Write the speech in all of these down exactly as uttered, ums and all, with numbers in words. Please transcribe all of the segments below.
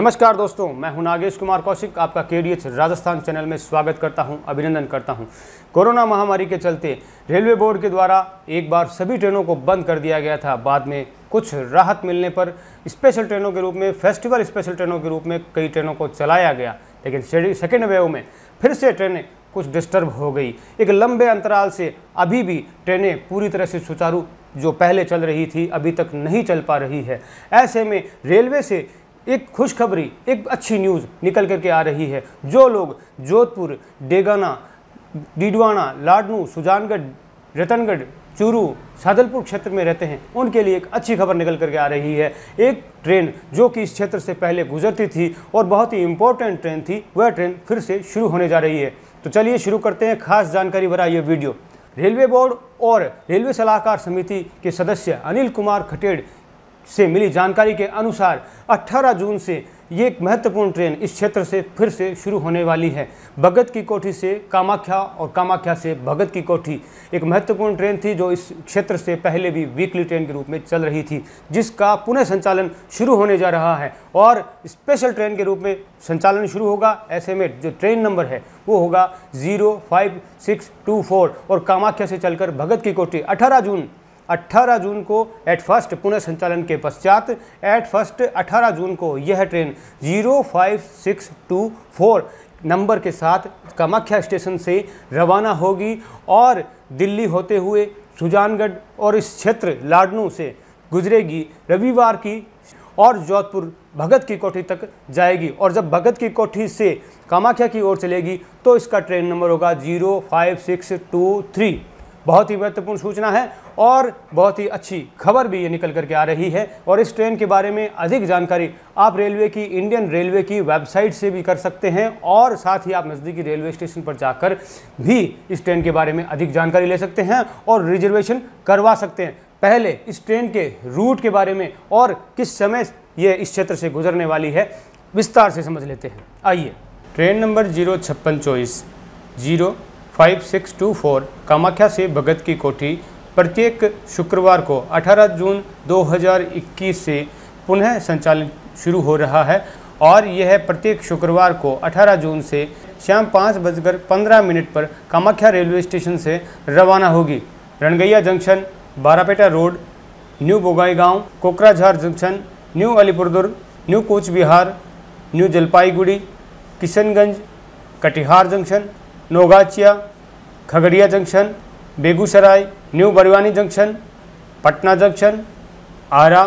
नमस्कार दोस्तों, मैं हूं नागेश कुमार कौशिक। आपका केडीएच राजस्थान चैनल में स्वागत करता हूं, अभिनंदन करता हूं। कोरोना महामारी के चलते रेलवे बोर्ड के द्वारा एक बार सभी ट्रेनों को बंद कर दिया गया था। बाद में कुछ राहत मिलने पर स्पेशल ट्रेनों के रूप में, फेस्टिवल स्पेशल ट्रेनों के रूप में कई ट्रेनों को चलाया गया, लेकिन सेकेंड वेव में फिर से ट्रेनें कुछ डिस्टर्ब हो गई। एक लंबे अंतराल से अभी भी ट्रेनें पूरी तरह से सुचारू जो पहले चल रही थी अभी तक नहीं चल पा रही है। ऐसे में रेलवे से एक खुशखबरी, एक अच्छी न्यूज़ निकल करके आ रही है। जो लोग जोधपुर, डेगाना, डीडवाना, लाडनू, सुजानगढ़, रतनगढ़, चूरू, सादलपुर क्षेत्र में रहते हैं, उनके लिए एक अच्छी खबर निकल करके आ रही है। एक ट्रेन जो कि इस क्षेत्र से पहले गुजरती थी और बहुत ही इंपॉर्टेंट ट्रेन थी, वह ट्रेन फिर से शुरू होने जा रही है। तो चलिए शुरू करते हैं खास जानकारी भरा ये वीडियो। रेलवे बोर्ड और रेलवे सलाहकार समिति के सदस्य अनिल कुमार खटेड़ से मिली जानकारी के अनुसार अठारह जून से ये एक महत्वपूर्ण ट्रेन इस क्षेत्र से फिर से शुरू होने वाली है। भगत की कोठी से कामाख्या और कामाख्या से भगत की कोठी एक महत्वपूर्ण ट्रेन थी जो इस क्षेत्र से पहले भी वीकली ट्रेन के रूप में चल रही थी, जिसका पुनः संचालन शुरू होने जा रहा है और स्पेशल ट्रेन के रूप में संचालन शुरू होगा। ऐसे में जो ट्रेन नंबर है वो होगा zero five six two four और कामाख्या से चलकर भगत की कोठी अठारह जून अठारह जून को एट फर्स्ट पुनः संचालन के पश्चात एट फर्स्ट अठारह जून को यह train zero five six two four number के साथ कामाख्या स्टेशन से रवाना होगी और दिल्ली होते हुए सुजानगढ़ और इस क्षेत्र लाडनू से गुजरेगी रविवार की और जोधपुर भगत की कोठी तक जाएगी। और जब भगत की कोठी से कामाख्या की ओर चलेगी तो इसका ट्रेन नंबर होगा zero five six two three. बहुत ही महत्वपूर्ण सूचना है और बहुत ही अच्छी खबर भी ये निकल करके आ रही है। और इस ट्रेन के बारे में अधिक जानकारी आप रेलवे की, इंडियन रेलवे की वेबसाइट से भी कर सकते हैं और साथ ही आप नज़दीकी रेलवे स्टेशन पर जाकर भी इस ट्रेन के बारे में अधिक जानकारी ले सकते हैं और रिजर्वेशन करवा सकते हैं। पहले इस ट्रेन के रूट के बारे में और किस समय ये इस क्षेत्र से गुजरने वाली है विस्तार से समझ लेते हैं। आइए, ट्रेन नंबर जीरो छप्पन चौबीस zero five six two four Kamakhya से भगत की कोठी प्रत्येक शुक्रवार को अठारह जून दो हज़ार इक्कीस से पुनः संचालित शुरू हो रहा है और यह प्रत्येक शुक्रवार को अठारह जून से शाम पाँच बजकर पंद्रह मिनट पर कामाख्या रेलवे स्टेशन से रवाना होगी। Rangiya junction, Barpeta road, new Bongaigaon, Kokrajhar junction, new Alipurduar, new Cooch Behar, new Jalpaiguri, Kishanganj, Katihar junction, Naugachia, Khagaria junction, Begusarai, new Barauni junction, Patna junction, Ara,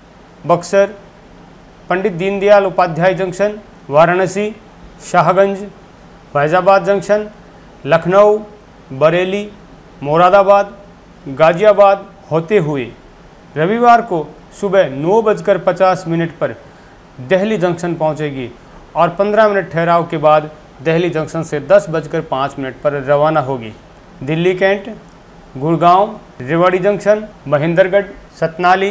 Buxar, Pandit Deendayal Upadhyay junction, Varanasi, Shahganj, Faizabad junction, Lucknow, Bareilly, Moradabad, Ghaziabad होते हुए रविवार को सुबह नौ बजकर पचास मिनट पर दिल्ली जंक्शन पहुंचेगी और पंद्रह मिनट ठहराव के बाद दिल्ली जंक्शन से दस बजकर पाँच मिनट पर रवाना होगी। दिल्ली कैंट, गुड़गांव, रेवाड़ी जंक्शन, महेंद्रगढ़, सतनाली,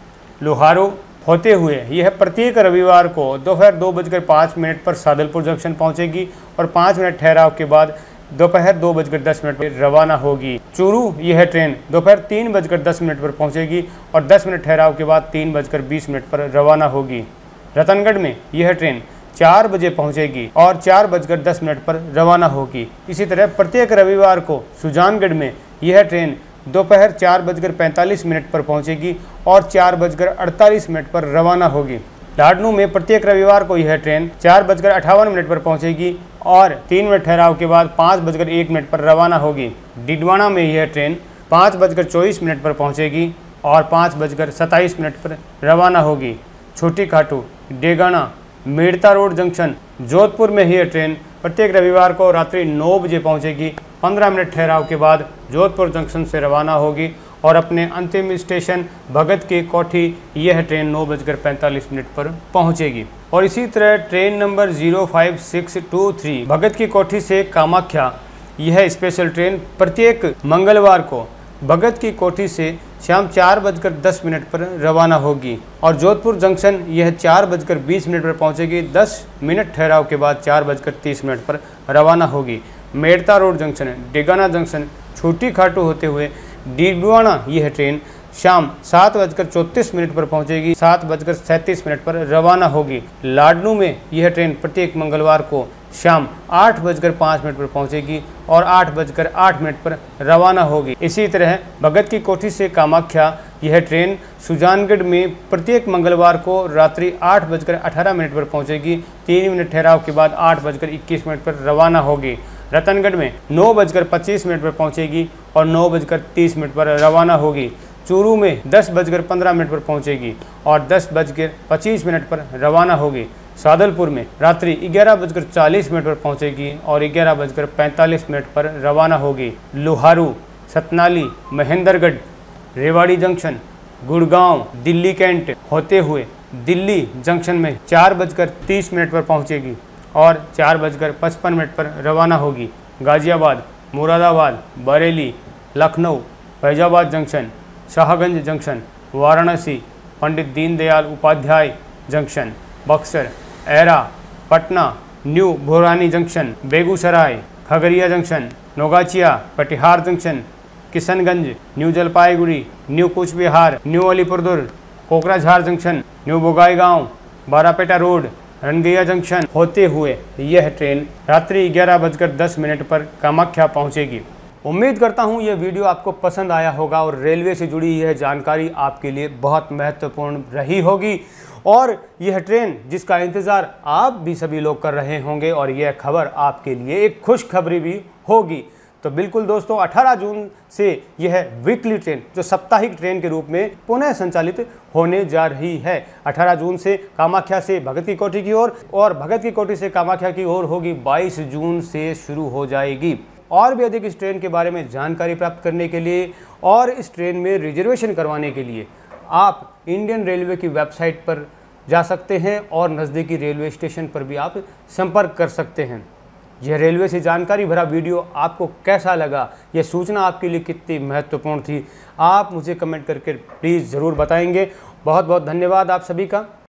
लोहारो होते हुए यह प्रत्येक रविवार को दोपहर दो बजकर पाँच मिनट पर सादलपुर जंक्शन पहुंचेगी और पाँच मिनट ठहराव के बाद दोपहर दो बजकर दस मिनट पर रवाना होगी। चूरू यह ट्रेन दोपहर तीन बजकर दस मिनट पर पहुंचेगी और दस मिनट ठहराव के बाद तीन बजकर बीस मिनट पर रवाना होगी। रतनगढ़ में यह ट्रेन चार बजे पहुंचेगी और चार बजकर दस मिनट पर रवाना होगी। इसी तरह प्रत्येक रविवार को सुजानगढ़ में यह ट्रेन दोपहर चार बजकर पैंतालीस मिनट पर पहुंचेगी और चार बजकर अड़तालीस मिनट पर रवाना होगी। लाडनू में प्रत्येक रविवार को यह ट्रेन चार बजकर अट्ठावन मिनट पर पहुंचेगी और तीन मिनट ठहराव के बाद पाँच बजकर एक मिनट पर रवाना होगी। डीडवाना में यह ट्रेन पाँच बजकर चौबीस मिनट पर पहुँचेगी और पाँच बजकर सत्ताईस मिनट पर रवाना होगी। छोटी खाटू, डेगाना, मेड़ता रोड जंक्शन, जोधपुर में यह ट्रेन प्रत्येक रविवार को रात्रि नौ बजे पहुंचेगी। पंद्रह मिनट ठहराव के बाद जोधपुर जंक्शन से रवाना होगी और अपने अंतिम स्टेशन भगत की कोठी यह ट्रेन नौ बजकर पैंतालीस मिनट पर पहुंचेगी। और इसी तरह train number zero five six two three Bhagat ki Kothi से कामाख्या, यह स्पेशल ट्रेन प्रत्येक मंगलवार को भगत की कोठी से शाम चार बजकर दस मिनट पर रवाना होगी और जोधपुर जंक्शन यह चार बजकर बीस मिनट पर पहुंचेगी। दस मिनट ठहराव के बाद चार बजकर तीस मिनट पर रवाना होगी। Merta road junction, Degana junction, Chhoti Khatu होते हुए डीडवाना यह ट्रेन शाम सात बजकर चौंतीस मिनट पर पहुंचेगी, सात बजकर सैंतीस मिनट पर रवाना होगी। लाडनू में यह ट्रेन प्रत्येक मंगलवार को शाम आठ बजकर पाँच मिनट पर पहुंचेगी और आठ बजकर आठ मिनट पर रवाना होगी। इसी तरह भगत की कोठी से कामाख्या यह ट्रेन सुजानगढ़ में प्रत्येक मंगलवार को रात्रि आठ बजकर अठारह मिनट पर पहुंचेगी, तीन मिनट ठहराव के बाद आठ बजकर इक्कीस मिनट पर रवाना होगी। रतनगढ़ में नौ बजकर पच्चीस मिनट पर पहुंचेगी और नौ बजकर तीस मिनट पर रवाना होगी। चूरू में दस बजकर पंद्रह मिनट पर पहुंचेगी और दस बजकर पच्चीस मिनट पर रवाना होगी। सादलपुर में रात्रि ग्यारह बजकर चालीस मिनट पर पहुंचेगी और ग्यारह बजकर पैंतालीस मिनट पर रवाना होगी। लोहारू, सतनाली, महेंद्रगढ़, रेवाड़ी जंक्शन, गुड़गांव, दिल्ली कैंट होते हुए दिल्ली जंक्शन में चार बजकर तीस मिनट पर पहुंचेगी और चार बजकर पचपन मिनट पर रवाना होगी। Ghaziabad, Moradabad, Bareilly, Lucknow, Faizabad junction, Shahganj junction, Varanasi, Pandit Deendayal Upadhyay junction, Buxar, Ara, Patna, new Barauni junction, Begusarai, Khagaria junction, Naugachia, Katihar junction, Kishanganj, new Jalpaiguri, new Cooch Behar, new Alipurduar, Kokrajhar junction, new Bongaigaon, Barpeta road, Rangiya junction होते हुए यह ट्रेन रात्रि ग्यारह बजकर दस मिनट पर कामाख्या पहुंचेगी। उम्मीद करता हूं यह वीडियो आपको पसंद आया होगा और रेलवे से जुड़ी यह जानकारी आपके लिए बहुत महत्वपूर्ण रही होगी और यह ट्रेन जिसका इंतज़ार आप भी सभी लोग कर रहे होंगे और यह खबर आपके लिए एक खुशखबरी भी होगी। तो बिल्कुल दोस्तों, अठारह जून से यह वीकली ट्रेन जो साप्ताहिक ट्रेन के रूप में पुनः संचालित होने जा रही है। अठारह जून से कामाख्या से भगत की कोठी की ओर और भगत की कोठी से कामाख्या की ओर होगी, बाईस जून से शुरू हो जाएगी। और भी अधिक इस ट्रेन के बारे में जानकारी प्राप्त करने के लिए और इस ट्रेन में रिजर्वेशन करवाने के लिए आप इंडियन रेलवे की वेबसाइट पर जा सकते हैं और नज़दीकी रेलवे स्टेशन पर भी आप संपर्क कर सकते हैं। यह रेलवे से जानकारी भरा वीडियो आपको कैसा लगा, यह सूचना आपके लिए कितनी महत्वपूर्ण थी, आप मुझे कमेंट करके प्लीज़ ज़रूर बताएंगे। बहुत बहुत धन्यवाद आप सभी का।